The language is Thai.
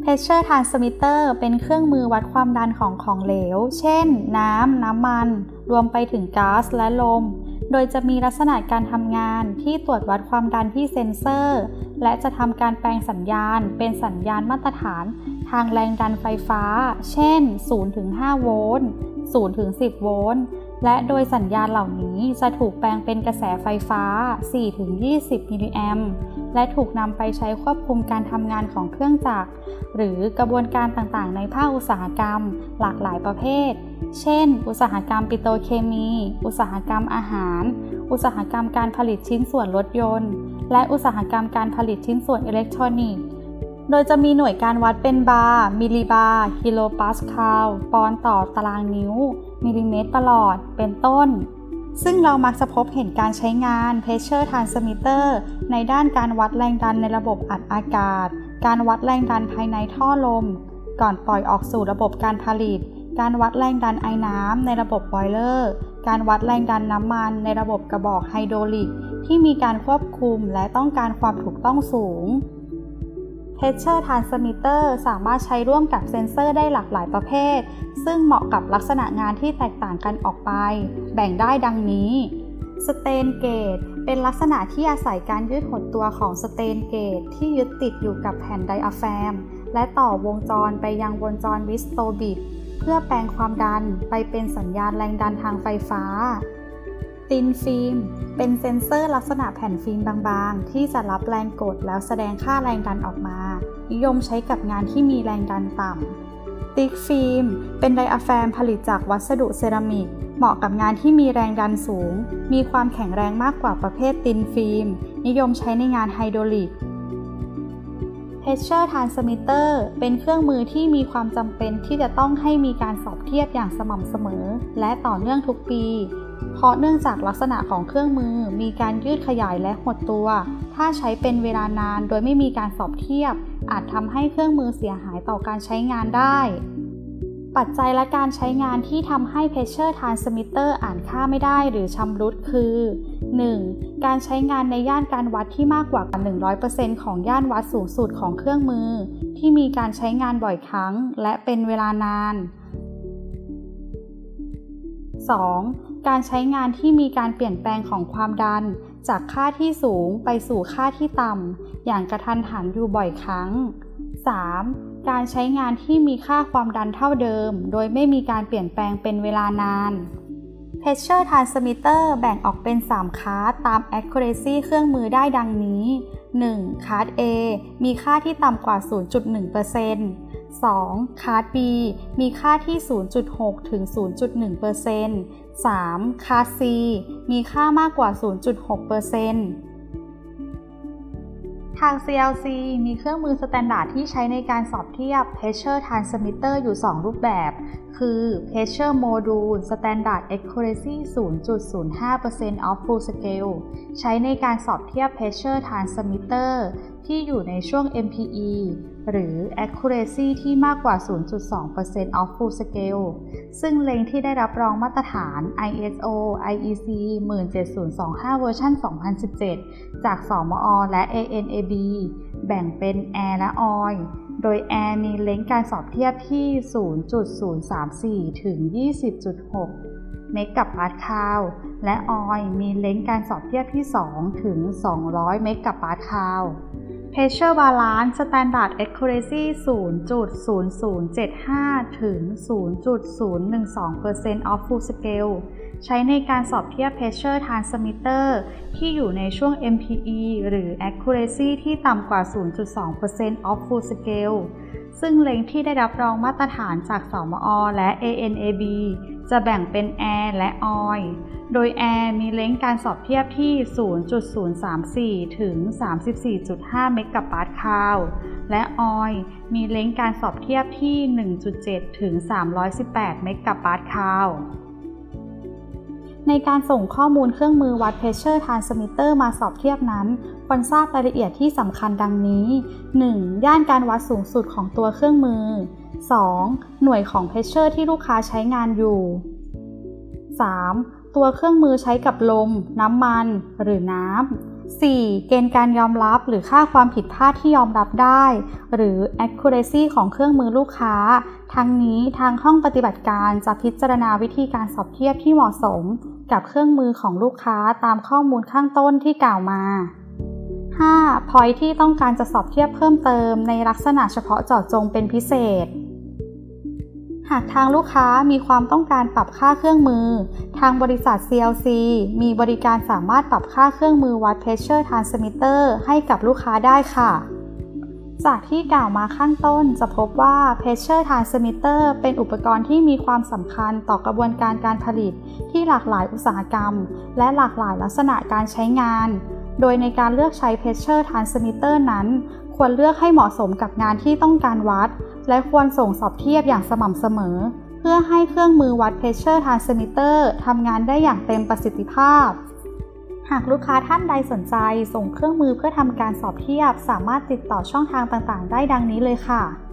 Pressure Transmitter เป็นเครื่องมือวัดความดันของเหลวเช่นน้ำมันรวมไปถึงก๊าซและลมโดยจะมีลักษณะการทำงานที่ตรวจวัดความดันที่เซ็นเซอร์และจะทำการแปลงสัญญาณเป็นสัญญาณมาตรฐานทางแรงดันไฟฟ้าเช่น 0-5 โวลต์ 0-10 โวลต์และโดยสัญญาณเหล่านี้จะถูกแปลงเป็นกระแสไฟฟ้า 4-20 มิลลิแอมป์และถูกนำไปใช้ควบคุมการทำงานของเครื่องจักรหรือกระบวนการต่างๆในภาคอุตสาหกรรมหลากหลายประเภทเช่นอุตสาหกรรมปิโตรเคมีอุตสาหกรรมอาหารอุตสาหกรรมการผลิตชิ้นส่วนรถยนต์และอุตสาหกรรมการผลิตชิ้นส่วนอิเล็กทรอนิกส์โดยจะมีหน่วยการวัดเป็นบาร์มิลลิบาร์กิโลปาสคาลปอนด์ต่อตารางนิ้วมิลลิเมตรประหลอดเป็นต้นซึ่งเรามักจะพบเห็นการใช้งาน Pressure Transmitter ในด้านการวัดแรงดันในระบบอัดอากาศการวัดแรงดันภายในท่อลมก่อนปล่อยออกสู่ระบบการผลิตการวัดแรงดันไอน้ำในระบบบอยเลอร์การวัดแรงดันน้ำมันในระบบกระบอกไฮดรอลิกที่มีการควบคุมและต้องการความถูกต้องสูง Pressure Transmitter สามารถใช้ร่วมกับเซ็นเซอร์ได้หลากหลายประเภทซึ่งเหมาะกับลักษณะงานที่แตกต่างกันออกไปแบ่งได้ดังนี้ Strain Gauge เป็นลักษณะที่อาศัยการยืดหดตัวของ Strain Gauge ที่ยึดติดอยู่กับแผ่นไดอะแฟรมและต่อวงจรไปยังวงจรวิสโตบิดเพื่อแปลงความดันไปเป็นสัญญาณแรงดันทางไฟฟ้า Thin Film เป็นเซ็นเซอร์ลักษณะแผ่นฟิล์มบางๆที่จะรับแรงกดแล้วแสดงค่าแรงดันออกมานิยมใช้กับงานที่มีแรงดันต่ำ Thick Film เป็นไดอะแฟรมผลิตจากวัสดุเซรามิกเหมาะกับงานที่มีแรงดันสูงมีความแข็งแรงมากกว่าประเภท Thin Film นิยมใช้ในงานไฮดรอลิกPressure Transmitter เป็นเครื่องมือที่มีความจำเป็นที่จะต้องให้มีการสอบเทียบอย่างสม่ำเสมอและต่อเนื่องทุกปีเพราะเนื่องจากลักษณะของเครื่องมือมีการยืดขยายและหดตัวถ้าใช้เป็นเวลานานโดยไม่มีการสอบเทียบอาจทำให้เครื่องมือเสียหายต่อการใช้งานได้ปัจจัยและการใช้งานที่ทำให้ Pressure Transmitter อ่านค่าไม่ได้หรือชำรุดคือ 1. การใช้งานในย่านการวัดที่มากกว่า 100% ของย่านวัดสูงสุดของเครื่องมือที่มีการใช้งานบ่อยครั้งและเป็นเวลานาน 2. การใช้งานที่มีการเปลี่ยนแปลงของความดันจากค่าที่สูงไปสู่ค่าที่ต่ำอย่างกระทันหันอยู่บ่อยครั้ง 3. การใช้งานที่มีค่าความดันเท่าเดิมโดยไม่มีการเปลี่ยนแปลงเป็นเวลานาน Pressure Transmitter แบ่งออกเป็น 3 คลาสตาม accuracy เครื่องมือได้ดังนี้ 1. คลาส A มีค่าที่ต่ำกว่า 0.1% 2. คลาส B มีค่าที่ 0.6 ถึง 0.1% 3. คลาส C มีค่ามากกว่า 0.6% ทาง CLC มีเครื่องมือสแตนดาร์ดที่ใช้ในการสอบเทียบ Pressure Transmitter อยู่ 2 รูปแบบคือ Pressure Module Standard Accuracy 0.05% of full scale ใช้ในการสอบเทียบ Pressure Transmitter ที่อยู่ในช่วง MPE หรือ Accuracy ที่มากกว่า 0.2% of full scale ซึ่งเล็งที่ได้รับรองมาตรฐาน ISO IEC 17025 เวอร์ชัน 2017 จากสมอ และ ANAB แบ่งเป็น Air และ Oil โดย Air มีเลนส์การสอบเทียบที่ 0.034 ถึง 20.6 เมกะปาสคาลและ Oil มีเลนส์การสอบเทียบที่ 2 ถึง 200 เมกะปาสคาลPressure Balance Standard Accuracy 0.0075 ถึง 0.012% of full scale ใช้ในการสอบเทียบ Pressure Transmitter ที่อยู่ในช่วง MPE หรือ Accuracy ที่ต่ำกว่า 0.2% of full scale ซึ่งเล็งที่ได้รับรองมาตรฐานจากสมอ และ ANAB จะแบ่งเป็น Air และ Oil โดย Air มีเลนส์การสอบเทียบที่ 0.034 ถึง 34.5 เมกะปาสคาลและ Oil มีเลนส์การสอบเทียบที่ 1.7 ถึง 318 เมกะปาสคาลในการส่งข้อมูลเครื่องมือวัด Pressure Transmitter มาสอบเทียบนั้นควรทราบรายละเอียดที่สำคัญดังนี้ 1. ย่านการวัดสูงสุดของตัวเครื่องมือ 2. หน่วยของ Pressure ที่ลูกค้าใช้งานอยู่ 3. ตัวเครื่องมือใช้กับลมน้ำมันหรือน้ำ 4. เกณฑ์การยอมรับหรือค่าความผิดพลาดที่ยอมรับได้หรือ accuracy ของเครื่องมือลูกค้าทั้งนี้ทางห้องปฏิบัติการจะพิจารณาวิธีการสอบเทียบที่เหมาะสมกับเครื่องมือของลูกค้าตามข้อมูลข้างต้นที่กล่าวมา 5. point ที่ต้องการจะสอบเทียบเพิ่มเติมในลักษณะเฉพาะเจาะจงเป็นพิเศษหากทางลูกค้ามีความต้องการปรับค่าเครื่องมือทางบริษัท CLC มีบริการสามารถปรับค่าเครื่องมือวัด Pressure Transmitter ให้กับลูกค้าได้ค่ะจากที่กล่าวมาข้างต้นจะพบว่า Pressure Transmitter เป็นอุปกรณ์ที่มีความสำคัญต่อกระบวนการการผลิตที่หลากหลายอุตสาหกรรมและหลากหลายลักษณะการใช้งานโดยในการเลือกใช้ Pressure Transmitter นั้นควรเลือกให้เหมาะสมกับงานที่ต้องการวัดและควรส่งสอบเทียบอย่างสม่ำเสมอเพื่อให้เครื่องมือวัด Pressure Transmitter ทำงานได้อย่างเต็มประสิทธิภาพหากลูกค้าท่านใดสนใจส่งเครื่องมือเพื่อทำการสอบเทียบสามารถติดต่อช่องทางต่างๆได้ดังนี้เลยค่ะ